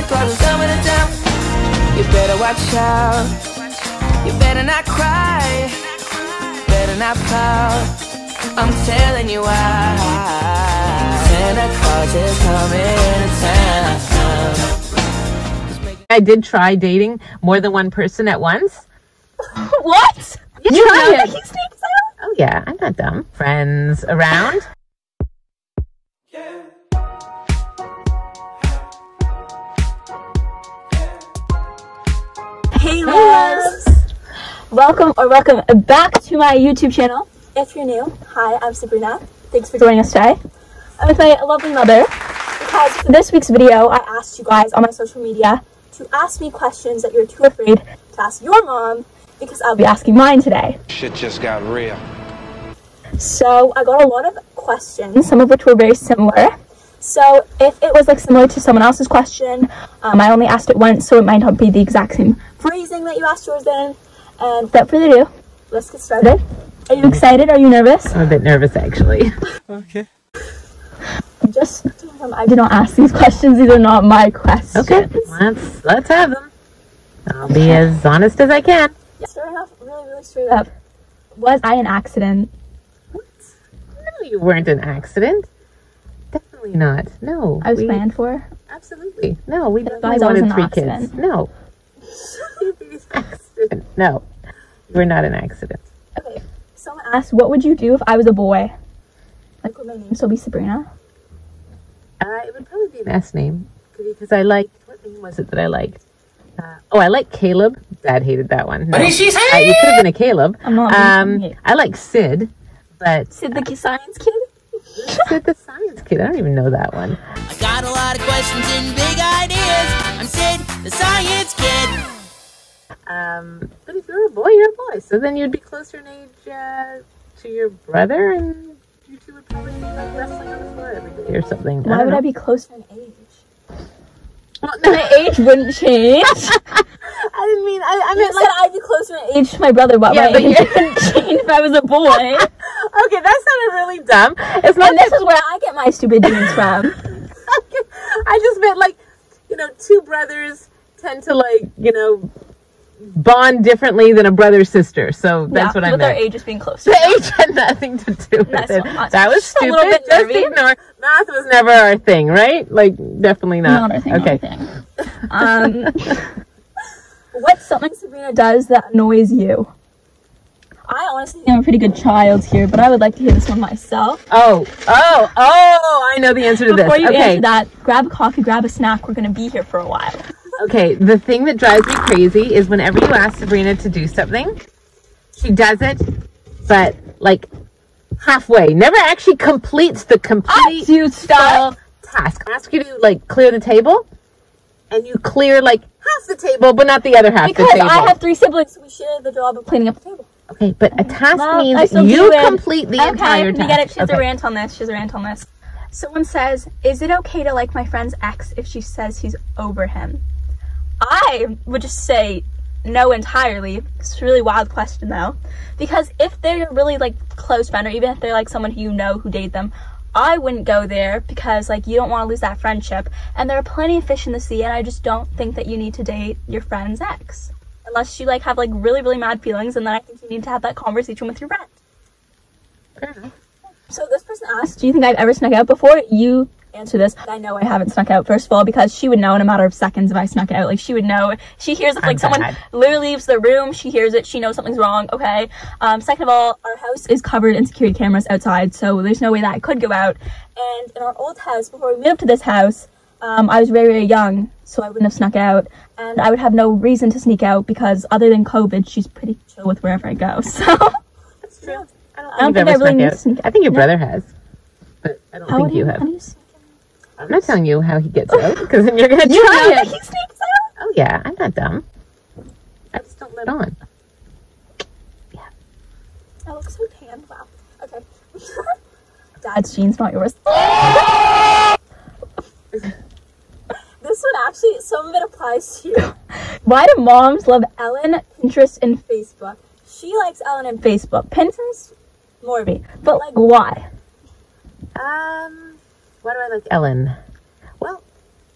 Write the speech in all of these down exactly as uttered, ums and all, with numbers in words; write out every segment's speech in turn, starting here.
cause I'm coming to town. You better watch out. You better not cry. Better not pout. I'm telling you why. Santa Claus is coming to town. I did try dating more than one person at once. What? You, you tried know it. that he sneaks out? Oh yeah, I'm not dumb. Friends around. Hey loves! Welcome or welcome back to my YouTube channel. If you're new, hi, I'm Sabrina. Thanks for joining us today. I'm with my lovely mother because for this week's video, I asked you guys on my social media to ask me questions that you're too afraid to ask your mom because I'll be asking mine today. Shit just got real. So I got a lot of questions, some of which were very similar. So if it was like similar to someone else's question, um, I only asked it once, so it might not be the exact same phrasing that you asked yours in. And without further ado, let's get started. Are you excited? Are you nervous? I'm a bit nervous actually. Okay. Just um, I did not ask these questions. These are not my questions. Okay. Let's let's have them. I'll okay. be as honest as I can. Yeah, starting off really, really straight up. Was I an accident? What? No, you weren't an accident. Definitely not. No. I was we, planned for? Absolutely. No, we definitely guys, wanted three accident. kids. No. Accident. No. You were not an accident. Okay. Someone asked, what would you do if I was a boy? Like, would my name still be Sabrina? Uh, it would probably be an S name. Because I liked, what name was it that I liked? Uh, oh, I like Caleb. Dad hated that one. No. What did she say? Uh, you could have been a Caleb. I'm not um, I like Sid, but... Sid the science kid? Sid the science kid. I don't even know that one. I got a lot of questions and big ideas. I'm Sid the science kid. Um, but if you're a boy, you're a boy. So then you'd be closer in age uh, to your brother, and you two would probably be like wrestling on the floor every day or something. Why I would know. I be closer in age? Well, no. My age wouldn't change. I didn't mean. I, I You meant said like I'd be closer in age to my brother, but yeah, my but age you're... wouldn't change if I was a boy. Okay, that sounded really dumb. It's not. And this is where I get my stupid genes from. I just meant like, you know, two brothers tend to like, you know, bond differently than a brother sister. So that's yeah, what I with meant. With our ages being closer. The age had nothing to do with That's it. not, That was just stupid. A little bit just nervy. ignore. Math was never our thing, right? Like, definitely not. Not our thing. Okay. Not our thing. Um, what's something Sabrina does that annoys you? I honestly think I'm a pretty good child here, but I would like to hear this one myself. Oh, oh, oh! I know the answer to Before this. you okay. answer that, grab a coffee, grab a snack. We're gonna be here for a while. Okay, the thing that drives me crazy is whenever you ask Sabrina to do something, she does it, but like halfway. Never actually completes the complete you stop. task. I ask you to like clear the table, and you clear like half the table, but not the other half Because of the table. I have three siblings, so we share the job of cleaning up the table. Okay, but a task Well, means I you do it. complete the okay, entire we task. get it. She has okay. a rant on this. She has a rant on this. Someone says, is it okay to like my friend's ex if she says he's over him? I would just say no entirely. It's a really wild question though. Because if they're a really like close friend, or even if they're like someone who you know who dated them, I wouldn't go there because like you don't want to lose that friendship. And there are plenty of fish in the sea, and I just don't think that you need to date your friend's ex. Unless you like have like really, really mad feelings, and then I think you need to have that conversation with your friend. Fair enough. So this person asked, do you think I've ever snuck out? Before you answer this, I know I haven't snuck out, first of all, because she would know in a matter of seconds if I snuck out. Like, she would know. She hears it, like, I'm someone bad. literally leaves the room, she hears it, she knows something's wrong, okay? Um, second of all, our house is covered in security cameras outside, so there's no way that I could go out. And in our old house, before we moved to this house, um, I was very, very young, so I wouldn't have snuck out. And I would have no reason to sneak out, because other than COVID, she's pretty chill with wherever I go, so... That's true. I don't, I don't think I really need to sneak out. I think your No. brother has, but I don't How think would you he- have. how do you sneak out? I'm not telling you how he gets out, because then you're going to You try know it. that he sneaks out? Oh, yeah, I'm not dumb. I just don't let on. Yeah. I look so tan. Wow. Okay. Dad's jeans, not yours. This one actually, some of it applies to you. Why do moms love Ellen, Pinterest, and Facebook? She likes Ellen and Facebook. Pinterest, more me. But, like, why? Um, why do I like Ellen? Well, I don't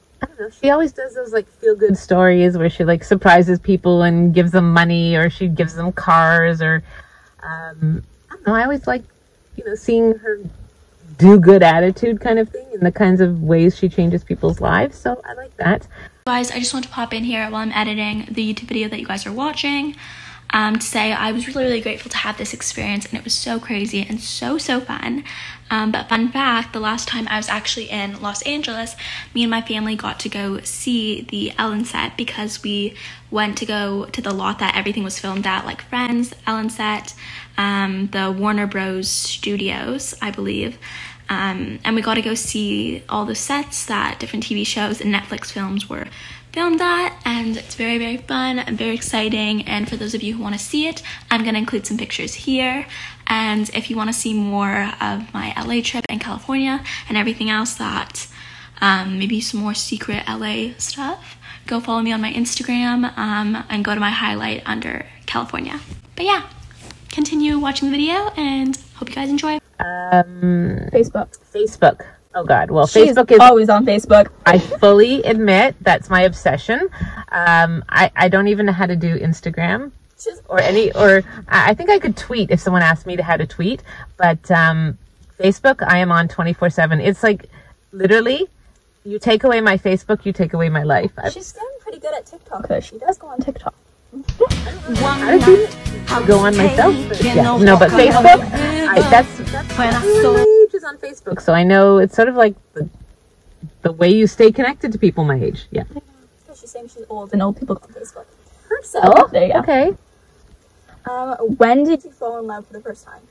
know, she always does those like feel good stories where she like surprises people and gives them money, or she gives them cars, or um, I don't know. I always like, you know, seeing her do good attitude kind of thing, and the kinds of ways she changes people's lives. So I like that. Guys, I just want to pop in here while I'm editing the YouTube video that you guys are watching um, to say I was really, really grateful to have this experience, and it was so crazy and so, so fun. Um, but fun fact, the last time I was actually in Los Angeles, me and my family got to go see the Ellen set because we went to go to the lot that everything was filmed at, like Friends, Ellen set, um, the Warner Bros. Studios, I believe. Um, and we got to go see all the sets that different T V shows and Netflix films were filmed at, and it's very, very fun and very exciting. And for those of you who want to see it, I'm going to include some pictures here. And if you want to see more of my L A trip and California and everything else that, um, maybe some more secret L A stuff, go follow me on my Instagram um, and go to my highlight under California. But yeah, continue watching the video and hope you guys enjoy. Um, Facebook. Facebook. Oh God. Well, She's Facebook is always on Facebook. I fully admit that's my obsession. Um, I, I don't even know how to do Instagram or any, or I think I could tweet if someone asked me to how to tweet, but um, Facebook, I am on twenty-four seven. It's like literally, you take away my Facebook, you take away my life. She's getting pretty good at TikTok though. She does go on TikTok. I do I'll go on myself. Yeah. No, but Facebook, I, that's, that's my age is on Facebook. So I know it's sort of like the, the way you stay connected to people my age. Yeah. She's saying she's old and old people go on Facebook. So, oh, there you go. Okay. Um, when did you fall in love for the first time?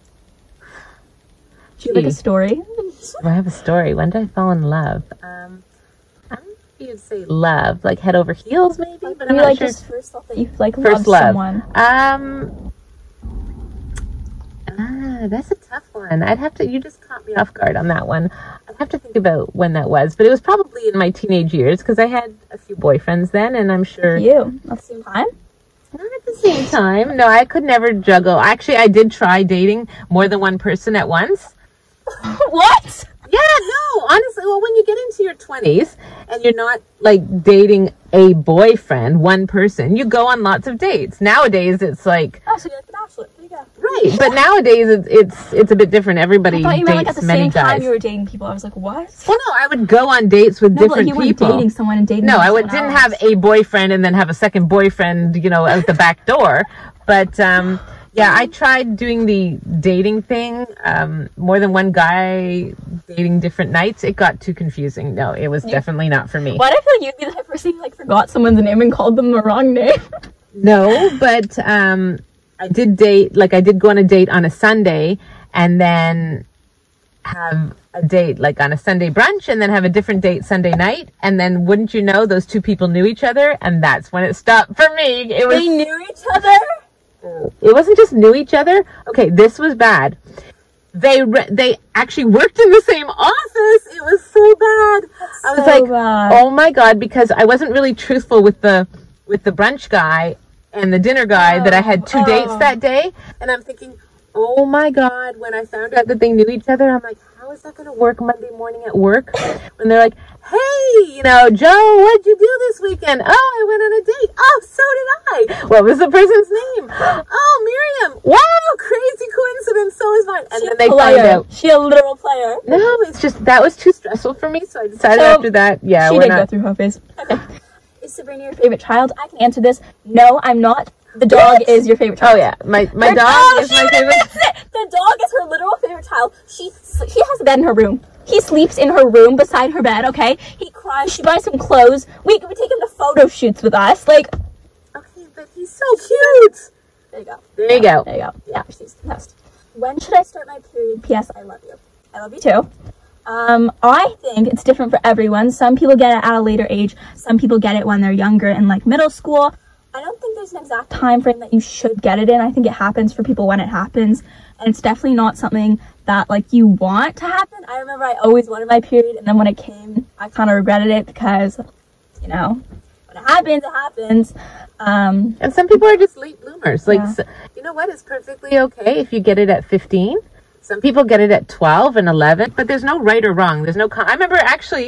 Do you have like a story? Do I have a story? When did I fall in love? Um, I don't know if you'd say love, like head over heels maybe, like, but I'm you not like sure. just first thought that you like First loved love. someone. Um, ah, that's a tough one. I'd have to, you just caught me off guard on that one. I'd have to think about when that was, but it was probably in my teenage years because I had a few boyfriends then, and I'm sure. You at the same time? Not at the same time. No, I could never juggle. Actually, I did try dating more than one person at once. What? Yeah, no, honestly, well, when you get into your twenties and you're not like dating a boyfriend, one person, you go on lots of dates. Nowadays, it's like, oh, so you're like the Bachelor. There you go. Right, but nowadays it's it's it's a bit different. Everybody I thought you dates meant like at the many same guys. time you were dating people. I was like, what? Well, no, I would go on dates with No, different but you people. weren't dating someone and dating No, I would, someone didn't else. have a boyfriend and then have a second boyfriend, you know, out the back door. But um, yeah, I tried doing the dating thing. Um, more than one guy dating different nights. It got too confusing. No, it was definitely not for me. Why do I feel like you'd be the type of person who like forgot someone's name and called them the wrong name? No, but um, I did date, like I did go on a date on a Sunday and then have a date like on a Sunday brunch and then have a different date Sunday night. And then wouldn't you know, those two people knew each other, and that's when it stopped for me. It was, They knew each other? it wasn't just knew each other. Okay, this was bad. They re- they actually worked in the same office. It was so bad. That's I was so like, bad. oh my God, because I wasn't really truthful with the with the brunch guy and the dinner guy Oh, that I had two oh. dates that day. And I'm thinking, oh my God, when I found out that they knew each other, I'm like, how is that going to work Monday morning at work? When they're like, hey, you know, Joe, what'd you do this weekend? Oh, I went on a date. Oh, so did I. What was the person's name? Oh, Miriam. Wow, crazy coincidence. So is mine. And She then a they player. find out. She a literal player. No, it's just, that was too stressful for me. So I decided So, after that, yeah, she we're did not. go through her phase. Okay. Is Sabrina your favorite child? I can answer this. No, I'm not. The dog What? is your favorite child. Oh yeah, my my Her- dog oh, is she my would favorite. admit it. The dog is her literal favorite child. She she has a bed in her room. He sleeps in her room beside her bed. Okay. He cries. She buys him clothes. We we take him to photo shoots with us. Like. Okay, but he's so cute. There you go. There you go. There you go. Yeah, she's the best. When should I start my period? P S. I love you. I love you too. Um, I think it's different for everyone. Some people get it at a later age. Some people get it when they're younger in like middle school. I don't think there's an exact time frame that you should get it in. I think it happens for people when it happens. And it's definitely not something that like you want to happen. I remember I always wanted my period, and then when it came, I kind of regretted it because, you know, when it happens, it happens. Um, And some people are just late bloomers. Like, Yeah. so, you know what? It's perfectly okay if you get it at fifteen. Some people get it at twelve and eleven, but there's no right or wrong. There's no. Con- I remember actually,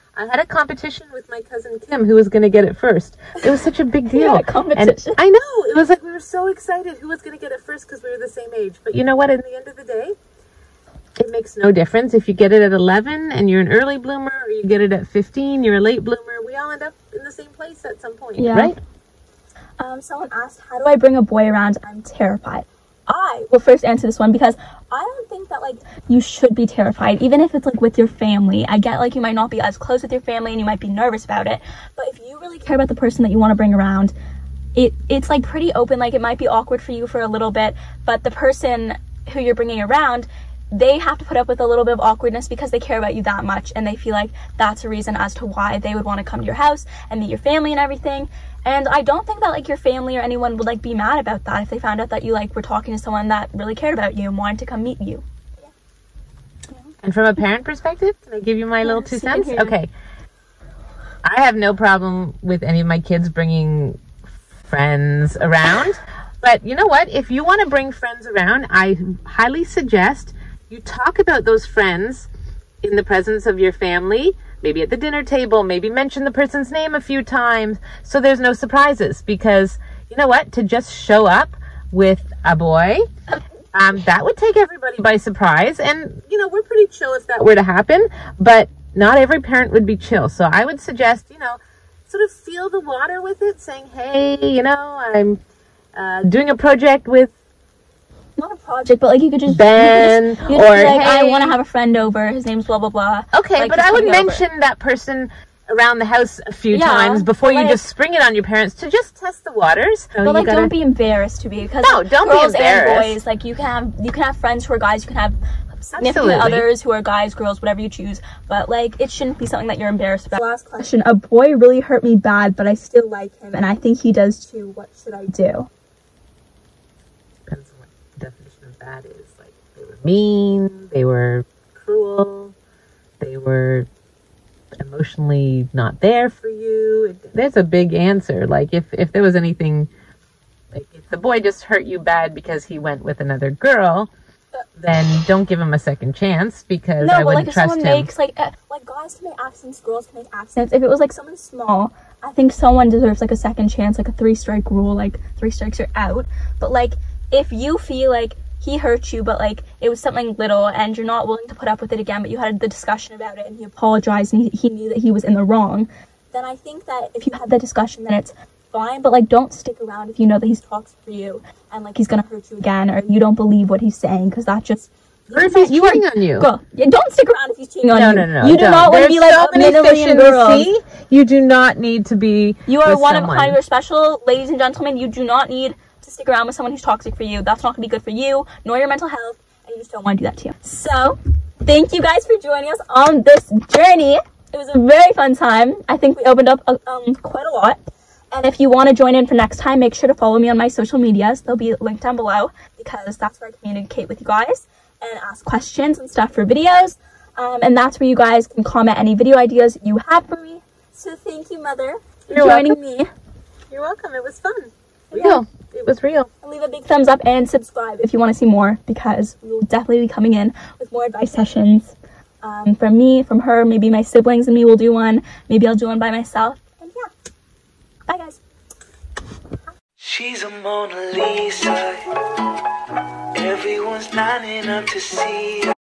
I had a competition with my cousin Kim who was going to get it first. It was such a big deal. Yeah, competition. And I know. It was like we were so excited who was going to get it first because we were the same age. But you know what? In the end of the day, it makes no difference if you get it at eleven and you're an early bloomer, or you get it at fifteen, you're a late bloomer. We all end up in the same place at some point, Yeah. right? Um, someone asked, how do I bring a boy around? I'm terrified. I will first answer this one because I don't think that, like, you should be terrified, even if it's, like, with your family. I get, like, you might not be as close with your family and you might be nervous about it, but if you really care about the person that you want to bring around, it it's, like, pretty open. Like, it might be awkward for you for a little bit, but the person who you're bringing around, they have to put up with a little bit of awkwardness because they care about you that much, and they feel like that's a reason as to why they would want to come to your house and meet your family and everything. And I don't think that, like, your family or anyone would, like, be mad about that if they found out that you, like, were talking to someone that really cared about you and wanted to come meet you. Yeah. And from a parent perspective, can I give you my Yeah, little two so you can cents? hear. Okay. I have no problem with any of my kids bringing friends around. But you know what? If you want to bring friends around, I highly suggest you talk about those friends in the presence of your family, maybe at the dinner table, maybe mention the person's name a few times so there's no surprises. Because you know what? To just show up with a boy, um, that would take everybody by surprise. And, you know, we're pretty chill if that were to happen, but not every parent would be chill. So I would suggest, you know, sort of feel the water with it, saying, hey, you know, I'm uh, doing a project with Not a project, but, like, you could just Ben, you could just, you could or, just be like, I hey. want to have a friend over. His name's blah, blah, blah. Okay, Like, but just I would coming over. mention that person around the house a few Yeah, times before but, you like- just spring it on your parents to just test the waters. So But, you like, gotta- don't be embarrassed to be, because No, don't be girls and embarrassed. boys, like, you can have you can have friends who are guys, you can have significant Absolutely. others who are guys, girls, whatever you choose, but, like, it shouldn't be something that you're embarrassed about. Last question: a boy really hurt me bad, but I still like him, and I think he does too. What should I do? Depends on what the definition of that is. Like, they were mean, they were cruel, they were emotionally not there for you. It, there's a big answer. Like, if, if there was anything, like, if the boy just hurt you bad because he went with another girl, then don't give him a second chance, because No, I but, wouldn't like, if trust someone him. makes, like, uh, like, guys can make accents, girls can make accents. If it was, like, someone small, I think someone deserves, like, a second chance, like a three-strike rule, like, three strikes you're out. But, like, if you feel like he hurt you, but, like, it was something little, and you're not willing to put up with it again, but you had the discussion about it, and he apologized, and he, he knew that he was in the wrong, then I think that if you had that discussion, then it's fine. But, like, don't stick around if you know that he's toxic for you, and, like, he's gonna hurt you again, or you don't believe what he's saying, because that just... Or if he's you cheating are, on you. Girl, yeah, don't stick around if he's cheating on No, you. no, no, You do don't. not want to There's be like so a many million fish in girls. the sea. You do not need to be You are with one someone. of a kind. You're special, ladies and gentlemen. You do not need to stick around with someone who's toxic for you. That's not going to be good for you, nor your mental health, and you just don't want to do that to you. So, thank you guys for joining us on this journey. It was a very fun time. I think we opened up um, quite a lot. And if you want to join in for next time, make sure to follow me on my social medias. They'll be linked down below, because that's where I communicate with you guys and ask questions and stuff for videos. Um, and that's where you guys can comment any video ideas you have for me. So thank you, Mother, for You're joining welcome. me. You're welcome. It was fun. Yeah. Real. It was real. And leave a big thumbs up and subscribe if you want to see more, because we will definitely be coming in with more advice sessions. Um, from me, from her, maybe my siblings and me will do one. Maybe I'll do one by myself. And yeah. Bye, guys. She's a Mona Lisa. Everyone's lining up to see her.